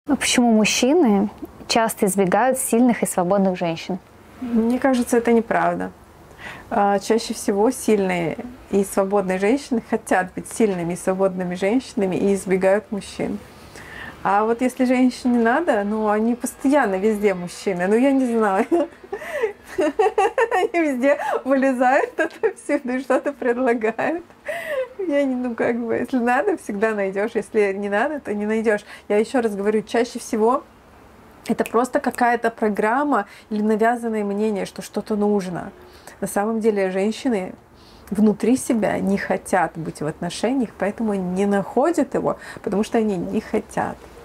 Почему мужчины часто избегают сильных и свободных женщин? Мне кажется, это неправда. Чаще всего сильные и свободные женщины хотят быть сильными и свободными женщинами и избегают мужчин. А вот если женщине надо, ну они постоянно везде мужчины. Ну я не знаю. Они везде вылезают отовсюду и что-то предлагают. Я не, ну как бы, если надо, всегда найдешь. Если не надо, то не найдешь. Я еще раз говорю, чаще всего это просто какая-то программа или навязанное мнение, что что-то нужно. На самом деле женщины внутри себя не хотят быть в отношениях, поэтому не находят его, потому что они не хотят.